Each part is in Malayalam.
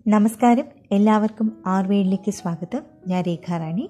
നമസ്കാരം, എല്ലാവർക്കും ആർവേഡിലേക്ക് സ്വാഗതം. ഞാൻ രേഖ റാണി.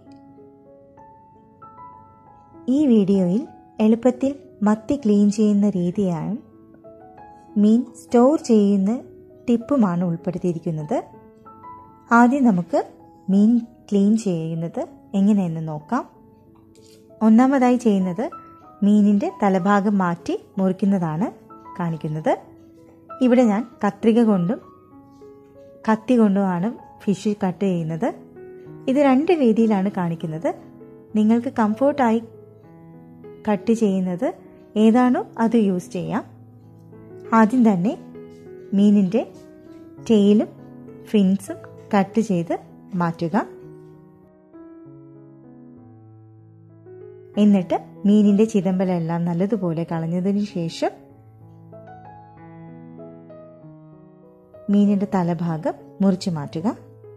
ഈ വീഡിയോയിൽ എളുപ്പത്തിൽ മത്തി ക്ലീൻ ചെയ്യുന്ന രീതിയാണ് മീൻ സ്റ്റോർ ചെയ്യുന്ന ടിപ്പുമാണ് ഉൾപ്പെടുത്തിയിരിക്കുന്നത്. ആദ്യം നമുക്ക് മീൻ ക്ലീൻ ചെയ്യുന്നത് എങ്ങനെയെന്ന് നോക്കാം. ഒന്നാമതായി ചെയ്യുന്നത് മീനിൻ്റെ തലഭാഗം മാറ്റി മുറിക്കുന്നതാണ് കാണിക്കുന്നത്. ഇവിടെ ഞാൻ കത്രിക കൊണ്ടും കത്തി കൊണ്ടുമാണ് ഫിഷ് കട്ട് ചെയ്യുന്നത്. ഇത് രണ്ട് രീതിയിലാണ് കാണിക്കുന്നത്. നിങ്ങൾക്ക് കംഫോർട്ടായി കട്ട് ചെയ്യുന്നത് ഏതാണോ അത് യൂസ് ചെയ്യാം. ആദ്യം തന്നെ മീനിൻ്റെ ടെയിലും ഫിൻസും കട്ട് ചെയ്ത് മാറ്റുക. എന്നിട്ട് മീനിൻ്റെ ചിതമ്പലെല്ലാം നല്ലതുപോലെ കളഞ്ഞതിന് ശേഷം മീനിൻ്റെ തലഭാഗം മുറിച്ചു മാറ്റുക.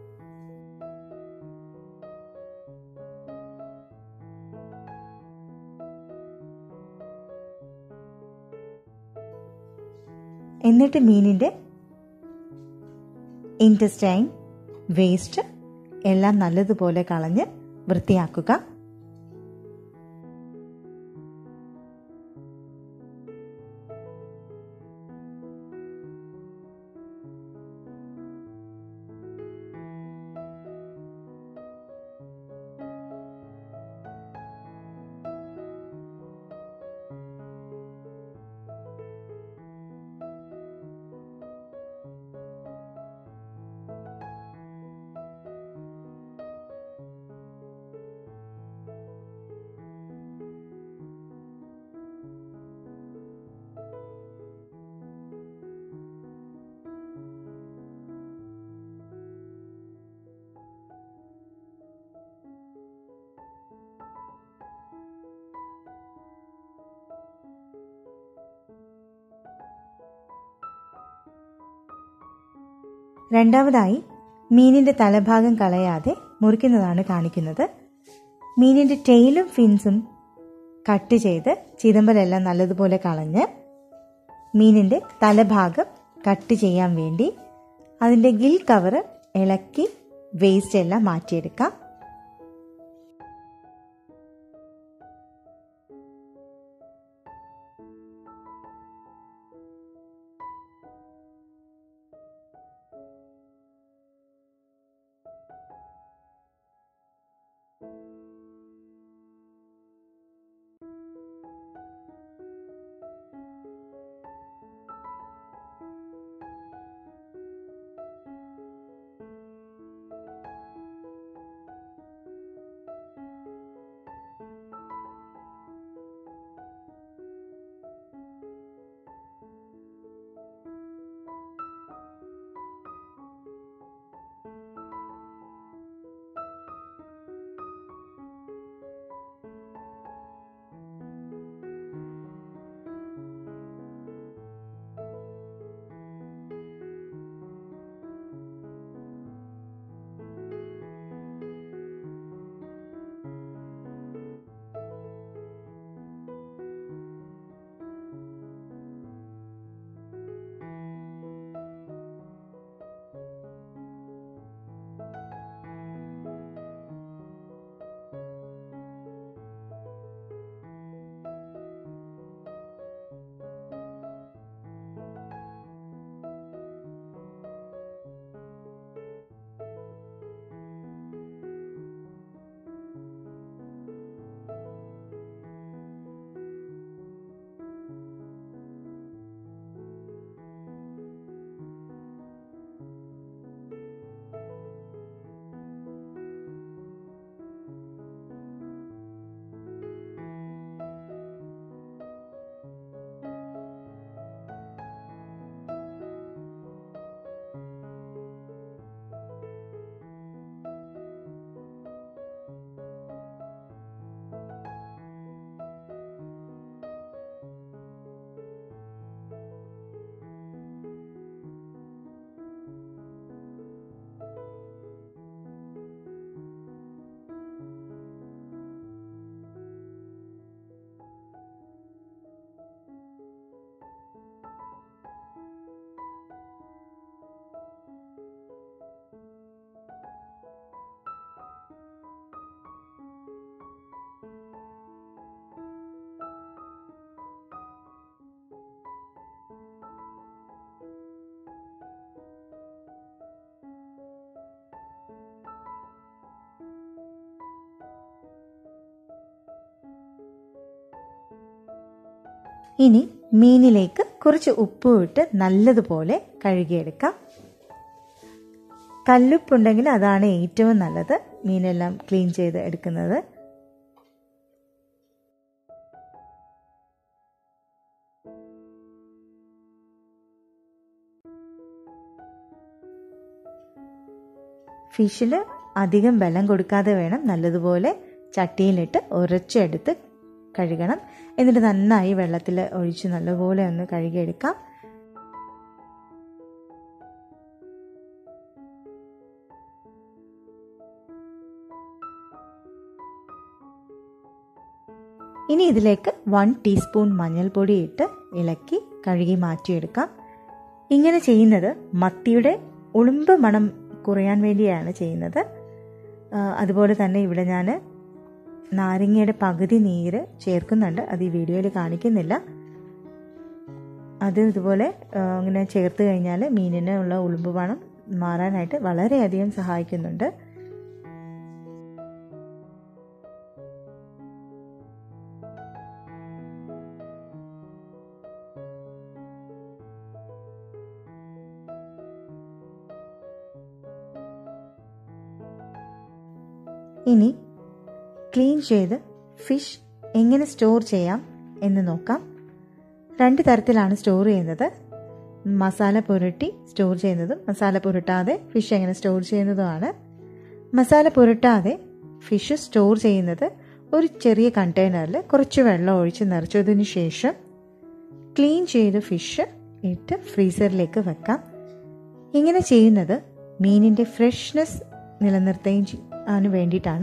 എന്നിട്ട് മീനിൻ്റെ ഇൻറ്റസ്റ്റൈൻ, വേസ്റ്റ് എല്ലാം നല്ലതുപോലെ കളഞ്ഞ് വൃത്തിയാക്കുക. രണ്ടാമതായി മീനിൻ്റെ തലഭാഗം കളയാതെ മുറിക്കുന്നതാണ് കാണിക്കുന്നത്. മീനിൻ്റെ ടെയിലും ഫിൻസും കട്ട് ചെയ്ത് ചിതമ്പലെല്ലാം നല്ലതുപോലെ കളഞ്ഞ് മീനിൻ്റെ തലഭാഗം കട്ട് ചെയ്യാൻ വേണ്ടി അതിൻ്റെ ഗിൽ കവറ് ഇളക്കി വേസ്റ്റ് എല്ലാം മാറ്റിയെടുക്കാം. ഇനി മീനിലേക്ക് കുറച്ച് ഉപ്പ് ഇട്ട് നല്ലതുപോലെ കഴുകിയെടുക്കാം. കല്ലുപ്പുണ്ടെങ്കിൽ അതാണ് ഏറ്റവും നല്ലത് മീനെല്ലാം ക്ലീൻ ചെയ്ത് എടുക്കുന്നത്. ഫിഷിൽ അധികം വെള്ളം കൊടുക്കാതെ വേണം നല്ലതുപോലെ ചട്ടിയിലിട്ട് ഉരച്ചെടുത്ത് കഴുകണം. എന്നിട്ട് നന്നായി വെള്ളത്തിൽ ഒഴിച്ച് നല്ലപോലെ ഒന്ന് കഴുകിയെടുക്കാം. ഇനി ഇതിലേക്ക് 1 ടീസ്പൂൺ മഞ്ഞൾപ്പൊടി ഇട്ട് ഇളക്കി കഴുകി മാറ്റിയെടുക്കാം. ഇങ്ങനെ ചെയ്യുന്നത് മത്തിയുടെ ഉളുമ്പ് മണം കുറയാൻ വേണ്ടിയാണ് ചെയ്യുന്നത്. അതുപോലെ തന്നെ ഇവിടെ ഞാൻ നാരങ്ങയുടെ പകുതി നീര് ചേർക്കുന്നുണ്ട്. അത് ഈ വീഡിയോയിൽ കാണിക്കുന്നില്ല. അത് ഇതുപോലെ ഇങ്ങനെ ചേർത്ത് കഴിഞ്ഞാൽ മീനിനുള്ള ഉളുമ്പ് മണം മാറാനായിട്ട് വളരെയധികം സഹായിക്കുന്നുണ്ട്. ഇനി ക്ലീൻ ചെയ്ത് ഫിഷ് എങ്ങനെ സ്റ്റോർ ചെയ്യാം എന്ന് നോക്കാം. 2 തരത്തിലാണ് സ്റ്റോർ ചെയ്യുന്നത്. മസാല പുരട്ടി സ്റ്റോർ ചെയ്യുന്നതും മസാല പുരട്ടാതെ ഫിഷ് എങ്ങനെ സ്റ്റോർ ചെയ്യുന്നതുമാണ്. മസാല പുരട്ടാതെ ഫിഷ് സ്റ്റോർ ചെയ്യുന്നത് ഒരു ചെറിയ കണ്ടെയ്നറിൽ കുറച്ച് വെള്ളം ഒഴിച്ച് നിറച്ചതിന് ശേഷം ക്ലീൻ ചെയ്ത ഫിഷ് ഇട്ട് ഫ്രീസറിലേക്ക് വെക്കാം. ഇങ്ങനെ ചെയ്യുന്നത് മീനിൻ്റെ ഫ്രഷ്നെസ് നിലനിർത്തുകയും വേണ്ടിയിട്ടാണ്.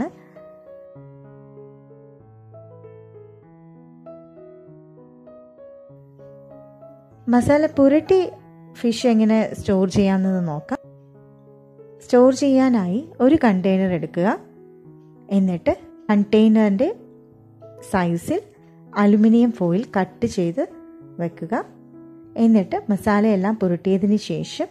മസാല പുരട്ടി ഫിഷ് എങ്ങനെ സ്റ്റോർ ചെയ്യാമെന്ന് നോക്കാം. സ്റ്റോർ ചെയ്യാനായി ഒരു കണ്ടെയ്നർ എടുക്കുക. എന്നിട്ട് കണ്ടെയ്നറിൻ്റെ സൈസിൽ അലുമിനിയം ഫോയിൽ കട്ട് ചെയ്ത് വെക്കുക. എന്നിട്ട് മസാലയെല്ലാം പുരട്ടിയതിന് ശേഷം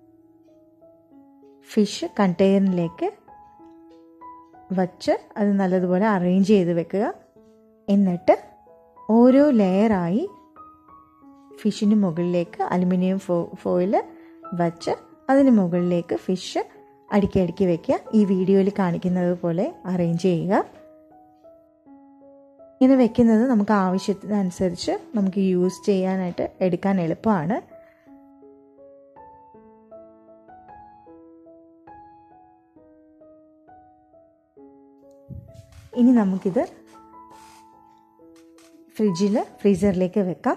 ഫിഷ് കണ്ടെയ്നറിലേക്ക് വച്ച് അത് നല്ലതുപോലെ അറേഞ്ച് ചെയ്ത് വെക്കുക. എന്നിട്ട് ഓരോ ലെയറായി ഫിഷിന് മുകളിലേക്ക് അലുമിനിയം ഫോയിൽ വച്ച് അതിന് മുകളിലേക്ക് ഫിഷ് അടുക്കി അടുക്കി വെക്കുക. ഈ വീഡിയോയിൽ കാണിക്കുന്നത് പോലെ അറേഞ്ച് ചെയ്യുക. ഇങ്ങനെ വെക്കുന്നത് നമുക്ക് ആവശ്യത്തിനനുസരിച്ച് നമുക്ക് യൂസ് ചെയ്യാനായിട്ട് എടുക്കാൻ എളുപ്പമാണ്. ഇനി നമുക്കിത് ഫ്രീസറിലേക്ക് വെക്കാം.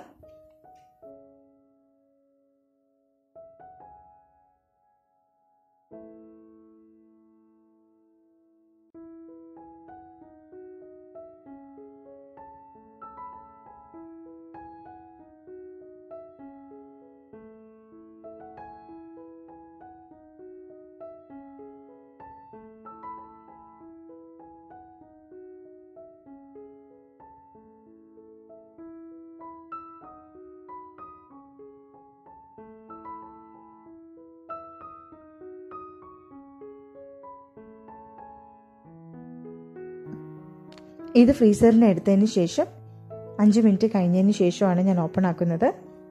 ഇത് ഫ്രീസറിന് എടുത്തതിന് ശേഷം 5 മിനിറ്റ് കഴിഞ്ഞതിന് ശേഷമാണ് ഞാൻ ഓപ്പൺ ആക്കുന്നത്.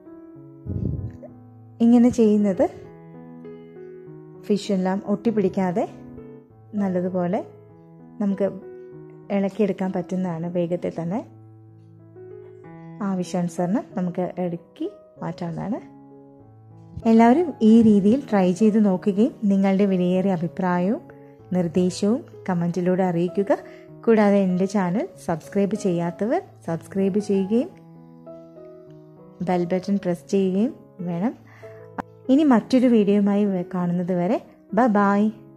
ഇങ്ങനെ ചെയ്യുന്നത് ഫിഷെല്ലാം ഒട്ടിപ്പിടിക്കാതെ നല്ലതുപോലെ നമുക്ക് ഇളക്കിയെടുക്കാൻ പറ്റുന്നതാണ്. വേഗത്തിൽ തന്നെ ആവശ്യാനുസരണം നമുക്ക് ഇളക്കി മാറ്റാവുന്നതാണ്. എല്ലാവരും ഈ രീതിയിൽ ട്രൈ ചെയ്ത് നോക്കുകയും നിങ്ങളുടെ വിലയേറിയ അഭിപ്രായവും നിർദ്ദേശവും കമൻറ്റിലൂടെ അറിയിക്കുക. കൂടാതെ എൻ്റെ ചാനൽ സബ്സ്ക്രൈബ് ചെയ്യാത്തവർ സബ്സ്ക്രൈബ് ചെയ്യുകയും ബെൽ ബട്ടൺ പ്രസ് ചെയ്യുകയും വേണം. ഇനി മറ്റൊരു വീഡിയോയുമായി കാണുന്നത് വരെ ബൈ.